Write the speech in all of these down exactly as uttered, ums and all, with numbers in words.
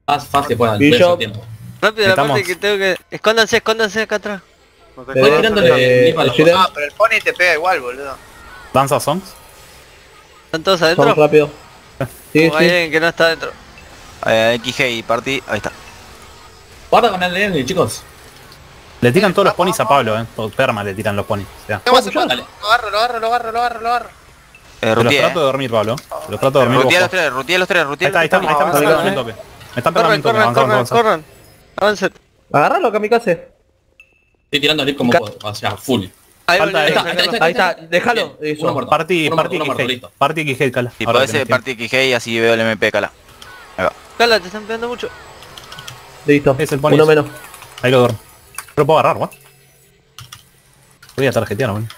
Haz fast que puedan, Bishop. voy a hacer tiempo. Rápido, la Estamos. parte que tengo que... Escóndanse, escóndanse acá atrás. No te Eh, Voy jodas. tirándole leaf a los Shiren. dos. Ah, pero el pony te pega igual, boludo. Danza Songs. ¿Están todos Vamos adentro? rápido. Sí, ¿O hay sí. alguien que no está adentro? Eh, X G y party, ahí está. Guarda con el Lenny, chicos. Le tiran todos los ponis a Pablo, eh. Todo perma le tiran los ponis. O sea, ¿Qué pasa? Dale. Lo agarro, lo agarro, lo agarro, lo agarro, lo agarro. Eh, te los Rutier, trato de eh. dormir, Pablo. Te los trato de dormir. Rutier vos. los tres, Rutier los tres, Ahí Rutier está, ahí está, ahí está, Vamos, me están vamos, pegando un toque. Me están pegando Corran, un toque, corran, avanza, corran, avanza. corran. Avancen. Agarralo, kamikaze. Estoy tirando leaf como Ca- puedo, o sea, full. Ahí Falta volvieron, esta. acá Ahí no. Ahí está, déjalo. Bien, Eso. uno muerto. Party, Uno party muerto, uno muerto, X G. listo. Party X G, cala. Si Ahora podés que eh, me party X G y así veo el M P, cala. Ahí va. Cala, te están pegando mucho. Listo. Es el pony. Uno menos. Ahí lo duermo. Lo puedo agarrar, what? Voy a tarjetear, boludo.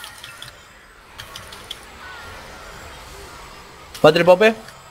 Patre Pope.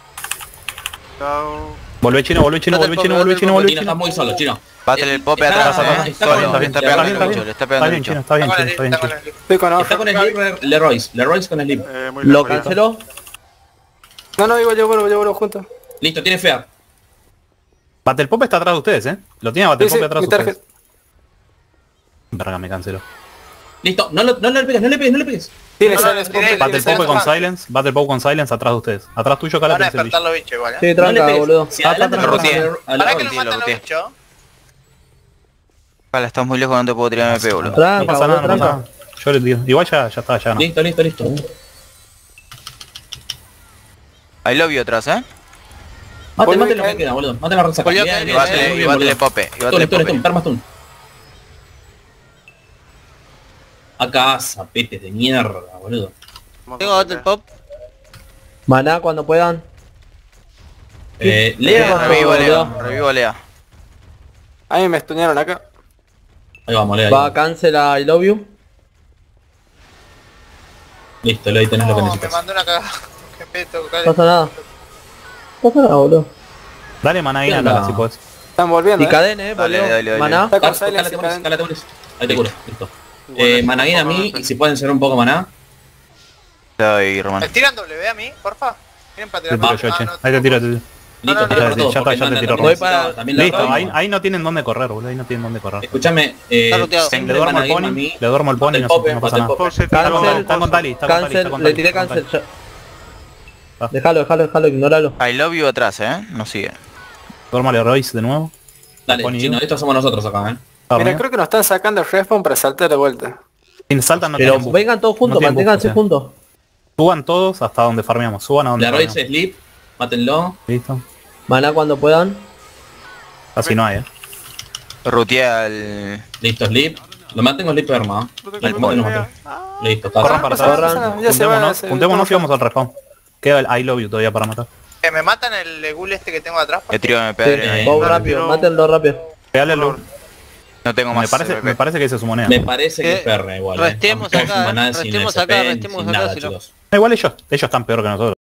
Chao. Volvé chino, volvé chino, Date volvé el chino, pope, volvé date chino, el volvé Chino, está chino. muy solo, chino. Bátele el pope Está- atrás, está- eh. está Solo, con el- está está pegando con el el- bicho, le está Está pegando el bien bicho. chino, está bien Está chino, con está el bien está chino. con el Estoy con Está abajo. con el leaf Leroyce, Leroyce con el leaf. Eh, muy Lo lejos. canceló. No, no, igual yo vuelvo, yo vuelvo juntos. Listo, tiene fea. Battle Pop está atrás de ustedes, eh. Lo tiene Battle Sí, sí, Pop atrás de mi tarjeta. ustedes. Verga, me canceló. Listo, no, lo- no le pegues, no le pegues, no le pegues. Tiene No, sale, no, es tiene- pope. Battle sale Pop con tomando. Silence, Battle Pop con Silence atrás de ustedes. Atrás tuyo, cala, Van a tenés el despertar bicho. los bichos igual, eh. Sí, No le tranca, pegues. boludo. Si Ah, adelante atrás, lo Rutier. rotea, a ¿Para la- qué lo Rutier, matan los Rutier. bichos? Cala, estás muy lejos, no te puedo tirar M P, boludo. No Tranca, pasa nada, boludo, no pasa tranca. nada. Yo le digo. Igual ya, ya está, ya no. Listo, listo, listo. I love you atrás, eh. Mate, Volví, mate lo que caen. queda, boludo. Mate la resaca. Volvió a Bien, caer, bien, Y Vale, muy bátele, y bien, bátele boludo. pope, y Stun, bátele stun, stun, pope. perma stun. Acá, zapetes de mierda, boludo. Tengo Battle Pop. Maná cuando puedan. Eh, Sí. Lea, Eh, Revivo a Lea, boludo. revivo a Lea. A mí me estunearon acá. ahí vamos, Lea. Va a ahí. cancel a I love you. Listo, Lea, ahí tenés lo que No, me necesitas. mandó una cagada. Qué peto, No cale. pasa nada. No pasa nada, boludo. Dale Manaína, Bien, cala, no. si podés. Están volviendo, Y eh. cadena, eh, Dale, boludo. dale, dale. Maná. Está con Cala, Silence y te cadena. cala, te pones. Ahí te curo, listo. Eh, Managuina a mí, y si pueden ser un poco maná. Ahí, Román. ¿Me tiran W a mí, porfa? ¿Quieren para Te tirar tiro más? yo, Ah, che. no, Ahí te tiro, te tiro. Listo, no, te no, tiro ya por todo, está, porque ya te no, tiro también Roman. Voy para- también la Listo, robo. ahí, ahí no tienen dónde correr, boludo. Ahí no tienen dónde correr. Escuchame, eh, Está roteado. Le siempre duermo al Managuina a pony, mí. le duermo al pony, Battle no, Pope, no pasa Battle nada. Pope. Pose, Está con Cancel, Tali, está con Tali, está con Tali, está Cancel, con le Tali, tiré está con cancel. Tali. ya. Déjalo, déjalo, déjalo, ignóralo. I love you atrás, eh. No sigue. Duermo a Royce de nuevo. Dale, Pony, chino, ¿no? estos somos nosotros acá, eh. Está Mira, bien. creo que nos están sacando el respawn para saltar de vuelta. Si saltan no Pero tienen buff. vengan todos juntos, No tienen buff, manténganse o sea. juntos. Suban todos hasta donde farmeamos, suban a donde La Royce farmeamos. Sleep, mátenlo. Listo. Maná cuando puedan. Así no hay, eh. Rutier al... Listo, Sleep. Lo mantengo Sleep perma. El ¿eh? pony. Lo maté. Listo, Corran está. para pasa nada, atrás. pasa nada, ya se va, Juntémonos, se- juntémonos y vamos al respawn. Queda el I love you todavía para matar. Eh, ¿Me matan el ghoul este que tengo atrás? Le tiro M P Sí, ahí. vamos Dale, rápido, tiro. mátenlo rápido. Pegale al lord. No tengo más. Me parece, M P. me parece que ese es su moneda. Me parece que Eh, es perra igual. eh. restemos Aunque acá, maná eh, sin restemos S P, acá, restemos sin acá, nada, si no. chicos. Igual ellos, ellos están peor que nosotros.